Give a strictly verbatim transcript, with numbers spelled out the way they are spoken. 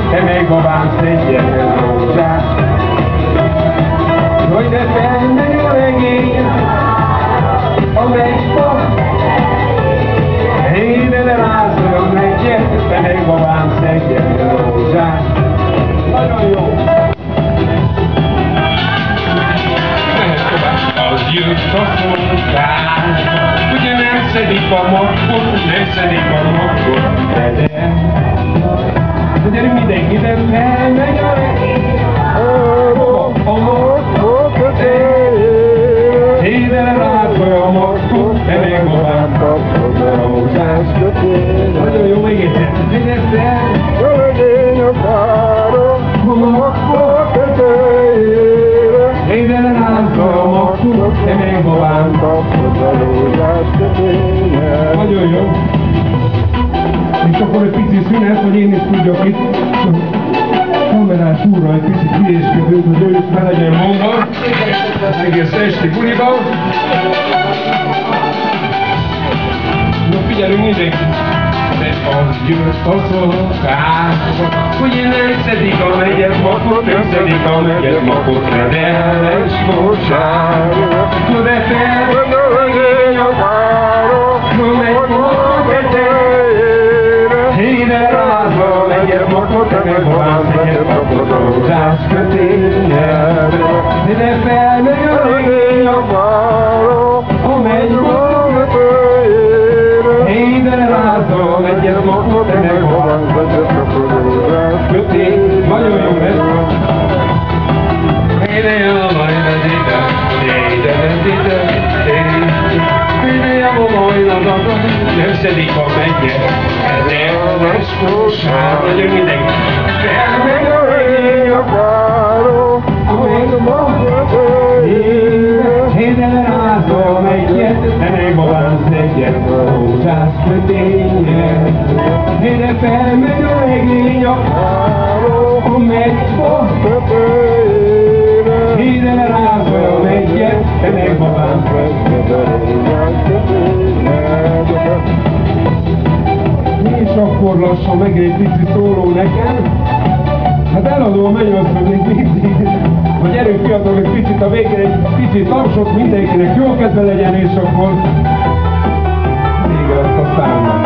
te még babám szedjen rózsát. Hogy de felmegy a regény, a megypa, ide ne rázolom egyet, te még babám szedjen rózsát. Nagyon jó! Az jött a szolgál, ugye nem szedik a makkot, nem szedik a makkot, de de. De gyerünk mindenki, de felmegy a regény, a makkot tetejére. Ide rázolj a makkot, te még babám kapod a rózsás kötére. Nagyon jó, még egyszer. De felmegy a károm, a makkot tetejére. Ide rázolj a makkot, te még babám kapod a rózsás kötére. Nagyon jó. És akkor egy pici szünet, hogy én is tudjak itt kamerás úrral egy picit hülyéskedünk, hogy ő is be legyen mondva egész esti buliba. No, figyelünk mindenki! De az jött a szolgáltató, hogy én nem szedik a negyed makot, nem szedik a negyed makot, de lesz bocsánat. De felmegy a regény a károm, megy a tetejére. Ide rázol egyet makot, te meg babám szedjen kapod a rózsás kötényre. De felmegy a regény a károm, megy a tetejére. Ide rázol egyet makot, te meg babám szedjen kapod a rózsás kötényre. Nagyon jó lesz! Ide jön a majd az ide, ide lesz ide, ide jön a majd az adon, nem szedik a megye, nem lesz kósár. Nagyon mindenki! Felmegy a regény a károm, amíg a makot tetejére. Ide rázol egyet, te még babám szedjen a rózsás kötényre. Ide felmegy a regény a károm, megy a tetejére. Ide rázol egyet, te még babám szedjen a rózsás kötényre. És akkor lassan meg egy pici szóló nekem. Hát eladom a mennyasszony még mindig. Hogy gyerünk fiatalok egy picit a végén, egy picit tapsot mindenkinek jó kedve legyen, és akkor vége lesz a számnak.